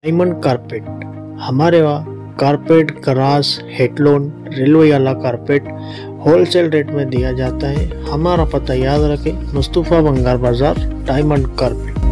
Diamond carpet. हमारे वहाँ carpet, grass, हेडलोन, रेलवे वाला कारपेट होलसेल रेट में दिया जाता है। हमारा पता याद रखें, मुस्तफ़ा बंगार बाजार, डायमंड कारपेट।